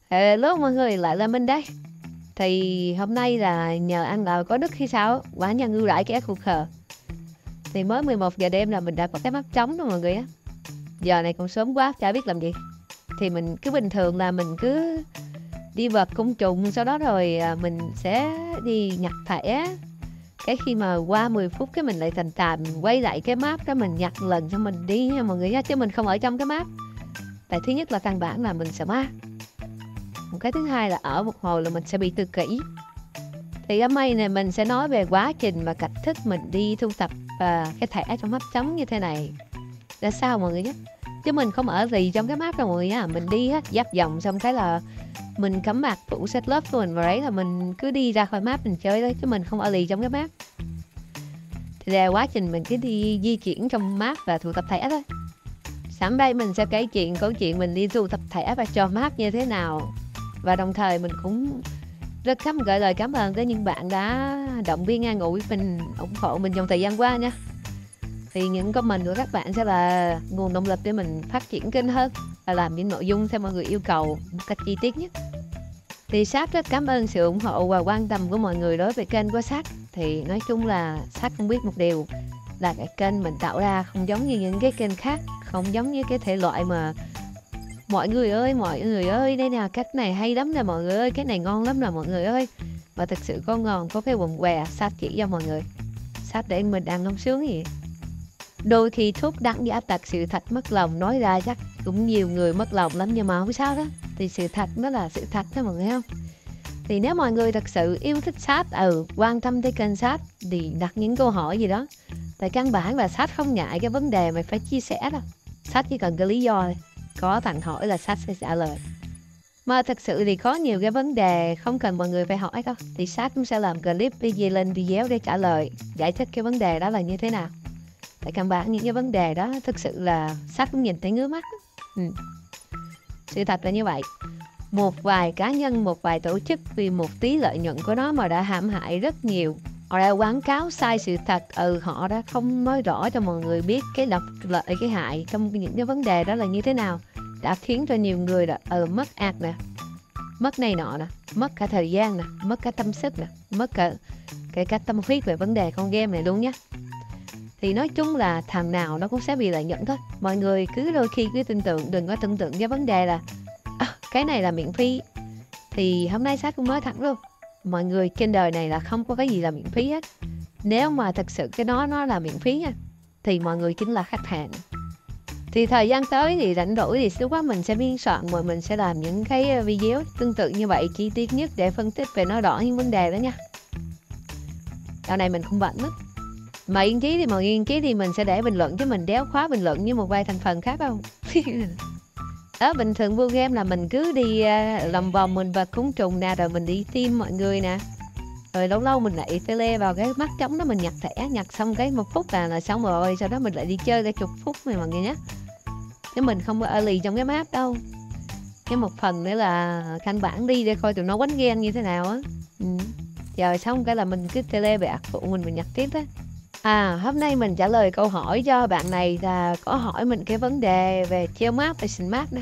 Hello mọi người, lại là mình đây. Thì hôm nay là nhờ ăn nào có đức hay sao, quả nhân ưu đãi kẻ khục khờ. Thì mới 11 giờ đêm là mình đã có cái mắt trống đó mọi người á. Giờ này còn sớm quá, chả biết làm gì. Thì mình cứ bình thường là mình cứ đi vật côn trùng, sau đó rồi mình sẽ đi nhặt thẻ. Cái khi mà qua 10 phút cái mình lại thành tạm quay lại cái map đó, mình nhặt lần xong mình đi nha mọi người nha. Chứ mình không ở trong cái map. Tại thứ nhất là căn bản là mình sợ ma. Một cái thứ hai là ở một hồi là mình sẽ bị tự kỷ. Thì hôm nay này mình sẽ nói về quá trình và cách thức mình đi thu thập cái thẻ trong map trống như thế này là sao mọi người nhé. Chứ mình không ở gì trong cái map đâu mọi người nha. Mình đi hết giáp vòng xong cái là mình cắm mặt phủ set lớp của mình vào đấy là mình cứ đi ra khỏi map mình chơi thôi. Chứ mình không ở gì trong cái map. Thì là quá trình mình cứ đi di chuyển trong map và thu thập thẻ thôi. Sẵn đây mình sẽ kể câu chuyện mình đi thu thập thẻ và cho map như thế nào. Và đồng thời mình cũng rất gửi lời cảm ơn tới những bạn đã động viên an ủi mình, ủng hộ mình trong thời gian qua nha. Thì những comment của các bạn sẽ là nguồn động lực để mình phát triển kênh hơn và làm những nội dung theo mọi người yêu cầu một cách chi tiết nhất. Thì Sát rất cảm ơn sự ủng hộ và quan tâm của mọi người đối với kênh của Sát. Thì nói chung là Sát không biết một điều là cái kênh mình tạo ra không giống như những cái kênh khác, không giống như cái thể loại mà mọi người ơi, đây nè, cách này hay lắm nè mọi người ơi, cái này ngon lắm nè mọi người ơi. Mà thực sự có ngon, có cái quần què, Sát chỉ cho mọi người. Sát để mình đang nông sướng gì. Đôi khi thuốc đắng giả tật, sự thật mất lòng nói ra chắc cũng nhiều người mất lòng lắm, nhưng mà không sao đó. Thì sự thật nó là sự thật đó mọi người không? Thì nếu mọi người thật sự yêu thích Sát, quan tâm tới kênh Sát thì đặt những câu hỏi gì đó. Tại căn bản là Sát không ngại cái vấn đề mà phải chia sẻ đâu. Sát chỉ cần cái lý do thôi. Có thằng hỏi là Sát sẽ trả lời. Mà thật sự thì có nhiều cái vấn đề không cần mọi người phải hỏi đâu. Thì Sát cũng sẽ làm clip lên video để trả lời, giải thích cái vấn đề đó là như thế nào. Tại căn bản những cái vấn đề đó thực sự là Sát cũng nhìn thấy ngứa mắt. Sự thật là như vậy. Một vài cá nhân, một vài tổ chức vì một tí lợi nhuận của nó mà đã hãm hại rất nhiều. Họ đã quảng cáo sai sự thật. Họ đã không nói rõ cho mọi người biết cái độc lợi cái hại trong những cái vấn đề đó là như thế nào. Đã khiến cho nhiều người là mất ác nè, mất này nọ nè, mất cả thời gian nè, mất cả tâm sức nè, mất cả cái tâm huyết về vấn đề con game này luôn nhé. Thì nói chung là thằng nào nó cũng sẽ bị lợi nhuận thôi. Mọi người cứ đôi khi cứ đừng có tưởng tượng cái vấn đề là cái này là miễn phí. Thì hôm nay Sát cũng nói thẳng luôn, mọi người trên đời này là không có cái gì là miễn phí hết. Nếu mà thật sự cái nó là miễn phí nha, thì mọi người chính là khách hàng. Thì thời gian tới thì rảnh rỗi thì lúc đó mình sẽ biên soạn và mình sẽ làm những cái video tương tự như vậy, chi tiết nhất để phân tích về nó rõ những vấn đề đó nha. Dạo này mình không bận lắm. Mà yên chí thì mọi người yên chí thì mình sẽ để bình luận, chứ mình đéo khóa bình luận như một vài thành phần khác đâu. Đó, bình thường vô game là mình cứ đi lòng vòng mình vật cúng trùng nè, rồi mình đi team mọi người nè. Rồi lâu lâu mình lại tele vào cái mắt trống đó, mình nhặt thẻ, nhặt xong cái 1 phút là xong rồi. Sau đó mình lại đi chơi để chục phút này mọi người nhé. Chứ mình không có ở lì trong cái map đâu. Cái một phần nữa là căn bản đi để coi tụi nó quánh ghen như thế nào á. Rồi xong cái là mình cứ tele về ạc phụ mình nhặt tiếp á. Hôm nay mình trả lời câu hỏi cho bạn này là có hỏi mình cái vấn đề về treo map và xin map nè.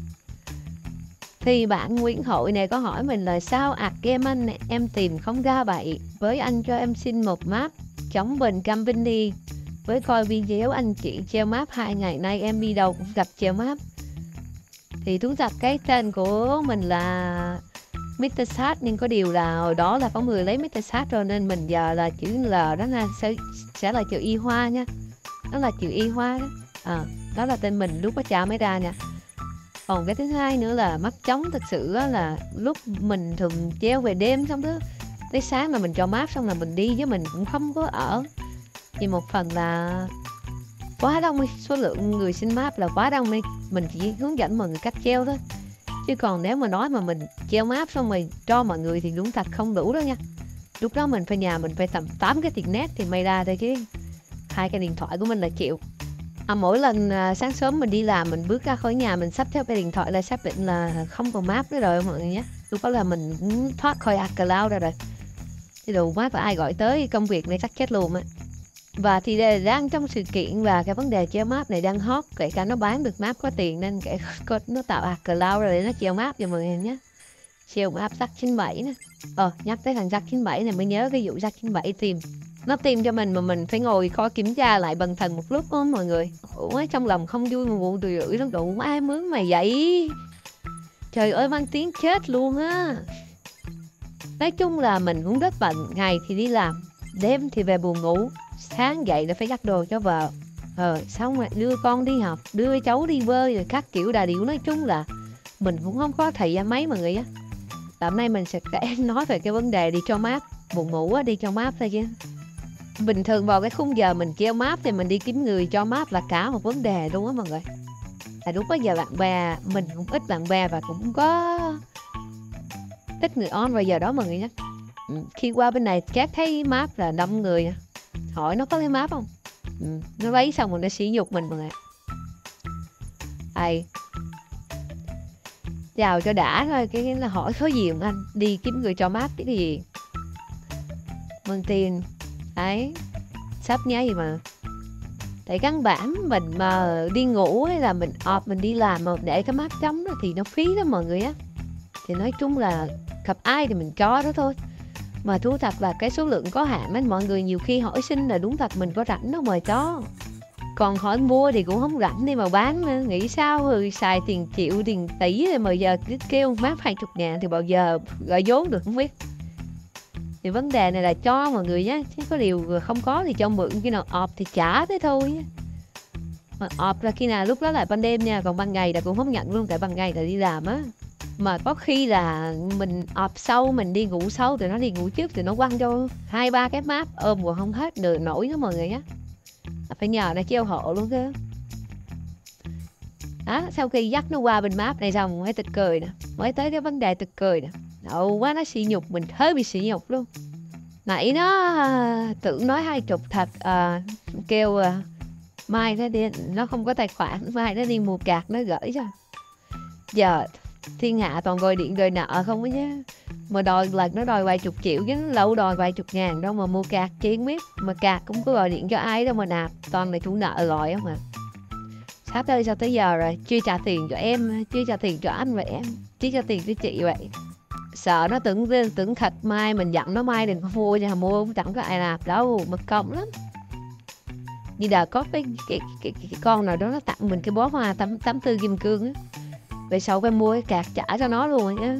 Thì bạn Nguyễn Hội này có hỏi mình là sao game anh này, em tìm không ra vậy. Với anh cho em xin một map chống bình Company. Với coi video anh chị treo map 2 ngày nay em đi đâu cũng gặp treo map. Thì thú thật cái tên của mình là Mr. Sát, nhưng có điều là hồi đó là có người lấy Mr. Sát rồi nên mình giờ là chữ L đó là sẽ là chữ Y Hoa nha. Đó là chữ Y Hoa đó. Đó là tên mình lúc có cha mới ra nha. Còn cái thứ hai nữa là mắt trống thực sự là lúc mình thường treo về đêm xong đó, tới sáng mà mình cho map xong là mình đi, chứ mình cũng không có ở. Thì một phần là quá đông đi, số lượng người xin map là quá đông đi. Mình chỉ hướng dẫn mọi người cách treo thôi. Chứ còn nếu mà nói mà mình treo map xong rồi cho mọi người thì đúng thật không đủ đó nha. Lúc đó mình phải tầm 8 cái tiền net thì may ra thôi, chứ 2 cái điện thoại của mình là chịu. Mỗi lần sáng sớm mình đi làm, mình bước ra khỏi nhà, mình xách theo cái điện thoại là xác định là không còn map nữa rồi mọi người nhé. Lúc đó là mình cũng thoát khỏi cloud ra rồi. Thì đủ map là ai gọi tới công việc này chắc chết luôn á. Và thì đang trong sự kiện và cái vấn đề treo map này đang hot, kể cả nó bán được map có tiền nên nó tạo cloud rồi để nó treo map cho mọi người nhé. Siêu áp Jack 97 nè. Nhắc tới thằng Jack 97 này mới nhớ cái vụ Jack 97 tìm. Nó tìm cho mình mà mình phải ngồi coi kiểm tra lại bần thần một lúc đó mọi người. Ủa trong lòng không vui mà vụ rưỡi nó đủ ai mướn mày vậy? Trời ơi mang tiếng chết luôn á. Nói chung là mình cũng rất bận, ngày thì đi làm, đêm thì về buồn ngủ, sáng dậy là phải giặt đồ cho vợ. Xong rồi đưa con đi học, đưa cháu đi bơi rồi các kiểu đà điệu. Nói chung là mình cũng không có thời gian mấy mọi người á. Hôm nay mình sẽ nói về cái vấn đề đi cho mát. Buồn ngủ á, đi cho mát thôi chứ. Bình thường vào cái khung giờ mình kêu mát thì mình đi kiếm người cho mát là cả một vấn đề luôn á mọi người. Lúc đó giờ bạn bè, mình cũng ít bạn bè và cũng có ít người on vào giờ đó mọi người nhé. Khi qua bên này các thấy map là đông người, hỏi nó có lấy map không, nó lấy xong rồi nó sỉ nhục mình mọi người. Chào cho đã thôi, cái là hỏi có gì không anh, đi kiếm người cho map cái gì mừng tiền ấy, sắp nhá gì mà. Tại căn bản mình mà đi ngủ hay là mình off mình đi làm mà để cái map trống đó thì nó phí lắm mọi người á. Thì nói chung là gặp ai thì mình cho đó thôi. Mà thú thật là cái số lượng có hạn ấy, mọi người nhiều khi hỏi xin là đúng thật mình có rảnh đâu mà cho. Còn hỏi mua thì cũng không rảnh đi mà bán nữa. Nghĩ sao rồi xài tiền triệu tiền tỷ rồi mà giờ cứ kêu map 20.000 thì bao giờ gọi vốn được không biết. Thì vấn đề này là cho mọi người nhé, chứ có điều không có thì cho mượn, khi nào ọp thì trả thế thôi. Mà ọp là khi nào lúc đó là ban đêm nha, còn ban ngày là cũng không nhận luôn, tại ban ngày là đi làm á. Mà có khi là mình ọp sâu, mình đi ngủ sâu thì nó đi ngủ trước thì nó quăng cho 2-3 cái map ôm còn không hết nửa nổi đó mọi người nhé. Phải nhờ nó treo hộ luôn cơ. Đó, sau khi dắt nó qua bên map này xong mới tịch cười nè, mới tới cái vấn đề tịch cười nè. Đậu quá, nó sỉ nhục mình, hơi bị sỉ nhục luôn. Nãy nó tưởng nói 20 thật, kêu mai nó đi, nó không có tài khoản, mai nó đi mua cạc nó gửi cho. Giờ thiên hạ toàn gọi điện rồi nợ không á chứ. Mà đòi lần nó đòi vài chục triệu chứ lâu đòi vài chục ngàn đâu mà mua cạc chi không biết. Mà cạc cũng có gọi điện cho ai đâu mà nạp, toàn là chủ nợ gọi không à. Sắp tới sao tới giờ rồi, chưa trả tiền cho em, chưa trả tiền cho anh và em, chưa trả tiền cho chị vậy. Sợ nó tưởng thật, mai mình dặn nó mai đừng có mua, nha mua chẳng có ai nạp đâu, mất công lắm. Như là có cái con nào đó nó tặng mình cái bó hoa 84 kim cương á, về sau phải mua cái cạc trả cho nó luôn nhá.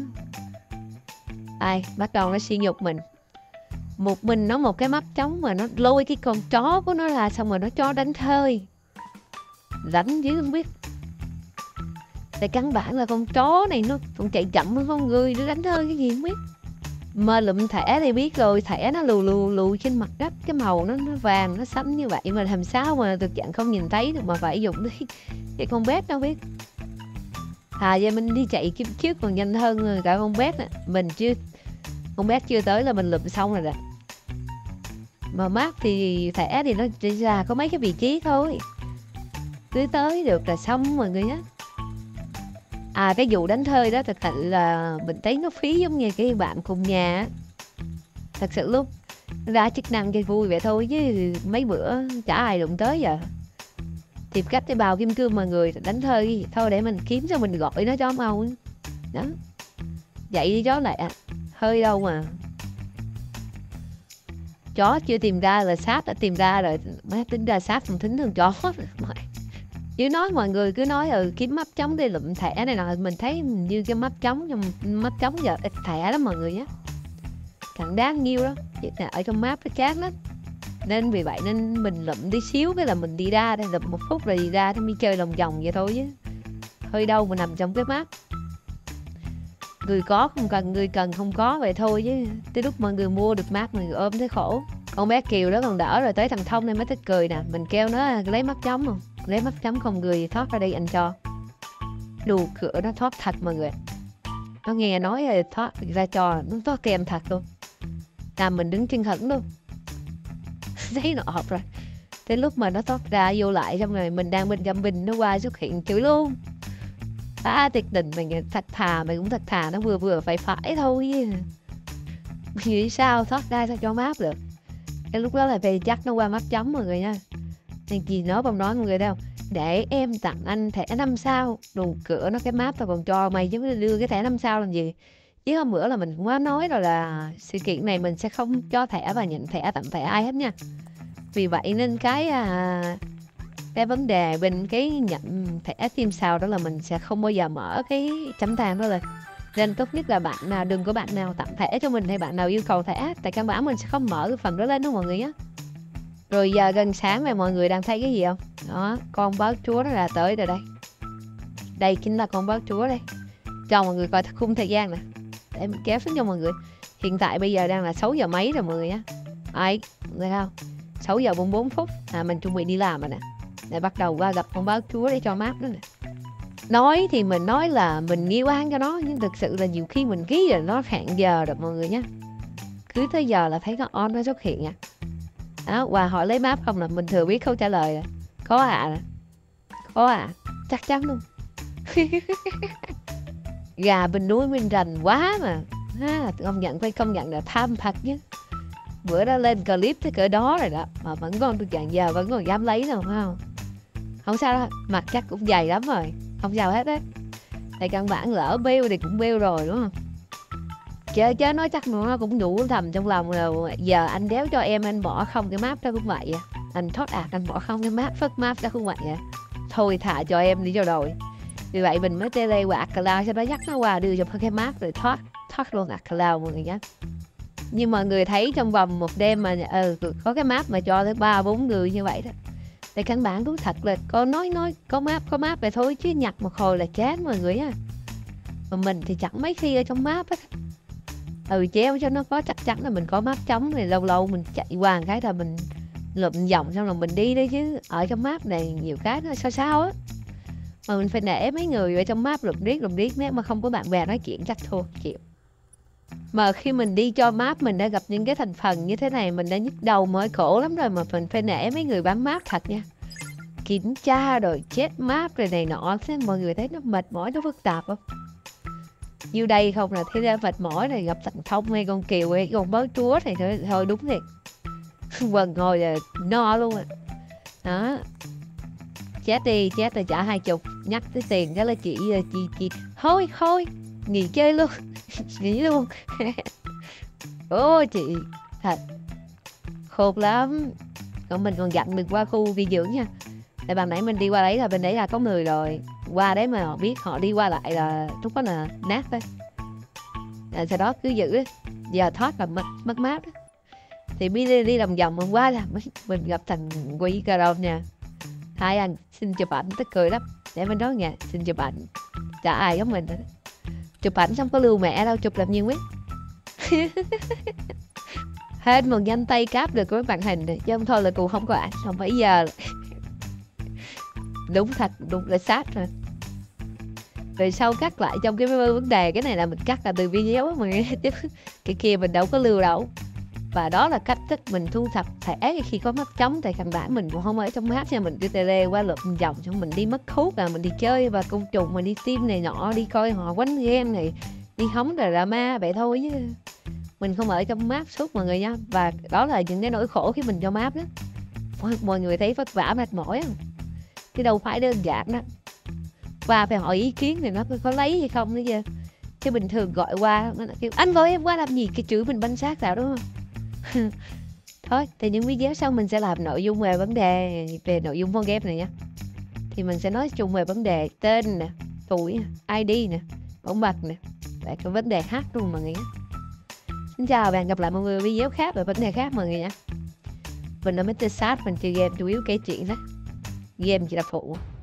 Bắt đầu nó sỉ nhục mình. Một mình nó một cái map trống mà nó lôi cái con chó của nó ra, xong rồi nó cho đánh thơi, đánh chứ không biết. Tại căn bản là con chó này nó còn chạy chậm hơn con người, nó đánh thơi cái gì không biết. Mà lụm thẻ thì biết rồi, thẻ nó lù trên mặt đất, cái màu nó vàng nó xanh như vậy mà làm sao mà thực trạng không nhìn thấy được, mà phải dùng cái con bé đâu biết. Thà giờ mình đi chạy kiếm trước còn nhanh hơn cả con bé nè. Mình con bé chưa tới là mình lụm xong rồi đó. Mà map thì thẻ thì nó chỉ ra có mấy cái vị trí thôi, cứ tới được là xong mọi người nhé. Cái vụ đánh thơi đó thật sự là mình thấy nó phí giống như cái bạn cùng nhà á. Thật sự luôn, ra chức năng chơi vui vậy thôi chứ mấy bữa chả ai đụng tới giờ. Tìm cách để bào kim cương mọi người đánh thơi thôi, để mình kiếm cho mình gọi nó cho mau đó. Vậy đi chó lại hơi đâu mà. Chó chưa tìm ra là sát đã tìm ra rồi, mới tính ra sát không tính thường chó. Chứ nói mọi người cứ nói kiếm map trống để lụm thẻ này nọ, mình thấy như cái map trống, trong map trống giờ ít thẻ lắm mọi người nhé, chẳng đáng nhiêu đó, chỉ là ở trong map nó chán lắm. Nên vì vậy nên mình lụm tí xíu cái là mình đi ra đây, lụm 1 phút rồi đi ra thì đi chơi lòng vòng vậy thôi chứ hơi đâu mà nằm trong cái map. Người có không cần, người cần không có vậy thôi chứ tới lúc mọi người mua được map người ôm thấy khổ. Con bé Kiều đó còn đỡ rồi, tới thằng Thông này mới thích cười nè. Mình kêu nó lấy map trống không, lấy map trống không người thoát ra đây anh cho. Đù cửa nó thoát thật mọi người, nó nghe nói rồi thoát ra cho, nó thoát kèm thật luôn. Làm mình đứng chân hững luôn. Thấy nó ọp rồi. Tới lúc mà nó thoát ra vô lại, xong rồi mình đang bên găm bình, nó qua xuất hiện chửi luôn. Tuyệt tình, mình thật thà, mày cũng thật thà, nó vừa phải thôi. Vì sao thoát ra sao cho map được. Cái lúc đó là về chắc nó qua map trống mọi người nha. Nên gì nó không nói mọi người đâu, để em tặng anh thẻ 5 sao. Đù cửa nó cái map tao còn cho mày chứ đưa cái thẻ 5 sao làm gì. Chứ hôm bữa là mình cũng có nói rồi là sự kiện này mình sẽ không cho thẻ và nhận thẻ tặng thẻ ai hết nha. Vì vậy nên cái vấn đề bên cái nhận thẻ team sao đó là mình sẽ không bao giờ mở cái chấm than đó lên. Nên tốt nhất là bạn nào đừng có bạn nào tặng thẻ cho mình hay bạn nào yêu cầu thẻ, tại căn bản mình sẽ không mở cái phần đó lên đâu mọi người nhé. Rồi giờ gần sáng này mọi người đang thấy cái gì không? Đó, con báo chúa nó là tới rồi đây. Đây chính là con báo chúa đây. Cho mọi người coi khung thời gian nè. Để mình kéo xuống cho mọi người. Hiện tại bây giờ đang là 6 giờ mấy rồi mọi người nhé. Đấy, thấy không? 6 giờ 44 phút. Mình chuẩn bị đi làm rồi nè. Để bắt đầu qua gặp con báo chúa để cho map đó nè. Nói thì mình nói là mình nghi oan cho nó, nhưng thực sự là nhiều khi mình ký rồi nó hẹn giờ rồi mọi người nhé. Cứ tới giờ là thấy nó on nó xuất hiện nha. Đó, và hỏi lấy map không là mình thừa biết không trả lời. Có à. Có à. Chắc chắn luôn. Gà bên núi bên rành quá mà. Công nhận phải công nhận là tham thật chứ. Bữa đó lên clip tới cỡ đó rồi đó, mà vẫn còn được dạng giờ vẫn còn dám lấy đâu phải không? Không sao đâu, mặt chắc cũng dày lắm rồi. Không sao hết á. Tại căn bản lỡ bêu thì cũng bêu rồi đúng không? Chứ nói chắc nó cũng đủ thầm trong lòng là giờ anh đéo cho em anh bỏ không cái map đó cũng vậy à. Anh thoát anh bỏ không cái map phất map đó cũng vậy à. Thôi thả cho em đi cho rồi. Vì vậy mình mới tele qua Cloud cho nó dắt nó qua đưa cho cái map rồi thoát luôn Cloud mọi người nhé. Nhưng mọi người thấy trong vòng một đêm mà có cái map mà cho tới 3-4 người như vậy đó. Thì căn bản cũng thật là có nói có map vậy thôi, chứ nhặt một hồi là chán mọi người á. Mà mình thì chẳng mấy khi ở trong map á. Treo cho nó có chắc chắn là mình có map trống, thì lâu lâu mình chạy qua cái là mình lượm vòng xong rồi mình đi đấy, chứ ở trong map này nhiều cái nó sao á. Mà mình phải nể mấy người ở trong map lượm riết nếu mà không có bạn bè nói chuyện chắc thua chịu. Mà khi mình đi cho map mình đã gặp những cái thành phần như thế này mình đã nhức đầu mỏi cổ lắm rồi, mà mình phải nể mấy người bán map thật nha. Kiểm tra rồi chết map rồi này nọ, thế mọi người thấy nó mệt mỏi, nó phức tạp không? Như đây không là thấy ra mệt mỏi này, gặp thằng Thông hay con Kiều hay con báo chúa thì thôi đúng thiệt. Quần ngồi là no luôn à. Đó. Chết rồi trả 20, nhắc tới tiền cái là chị thôi nghỉ chơi luôn. Nghỉ luôn. Ôi chị thật khôn lắm. Còn mình còn dặn đừng qua khu vi dưỡng nha. Tại ban nãy mình đi qua đấy là bên đấy là có người rồi. Qua đấy mà họ biết họ đi qua lại là lúc đó là nát thôi. Sau đó cứ giữ giờ thoát là mất map đó. Thì đi vòng vòng hôm qua là mình gặp thằng Quy cà rồng nha. Hai anh xin chụp ảnh, tức cười lắm. Để mình nói nha, xin chụp ảnh. Chả ai giống mình. Chụp ảnh xong có lưu mẹ đâu, chụp làm nhiều mấy. Hết một nhanh tay cáp được với màn hình này. Chứ không thôi là cụ không có ảnh, không phải giờ. Đúng thật, đúng là sát rồi. Rồi sau cắt lại trong cái vấn đề, cái này là mình cắt là từ video á, mà cái kia mình đâu có lưu đâu. Và đó là cách thức mình thu thập thẻ khi có mắt trống. Tại căn bản mình cũng không ở trong map nha, mình đi tele qua lượm vòng xong mình đi mất hút mình đi chơi và côn trùng, mình đi team này nọ, đi coi họ quánh game này, đi hóng drama vậy thôi chứ mình không ở trong map suốt mọi người nha. Và đó là những cái nỗi khổ khi mình cho map đó. Mọi người thấy vất vả mệt mỏi không? Chứ đâu phải đơn giản đó. Và phải hỏi ý kiến thì nó có lấy hay không nữa chứ. Chứ bình thường gọi qua nó kêu anh gọi em qua làm gì, cái chữ mình banh xác nào đúng không? Thôi thì những video sau mình sẽ làm nội dung về vấn đề về nội dung con game này nha. Thì mình sẽ nói chung về vấn đề tên nè, tuổi nè, ID nè, bảo mật nè, và cái vấn đề hack luôn mọi người nhé. Xin chào và hẹn gặp lại mọi người video khác về vấn đề khác mọi người nhé. Mình là Mr. Sát, mình chơi game chủ yếu kể chuyện đó. Game chỉ là phụ.